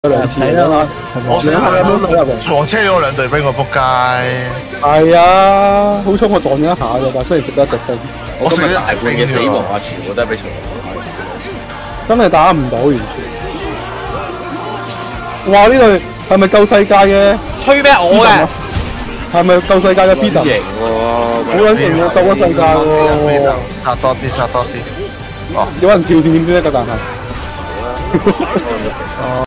兩次啦， 我死啦！ 啦， 撞車咗兩隊兵，我仆街。 係啊，好彩我撞咗一下啫，但雖然食得一滴冰， 我食咗大半嘅死亡啊，全部都係俾蟲真係打唔到完全。哇！呢隊係咪救世界嘅？ 吹咩我嘅？ 係咪救世界嘅 Peter？ 型喎， 好撚型啊！救咗世界喎！ 殺多啲，殺多啲。哦， 有人跳線點知得㗎？但係。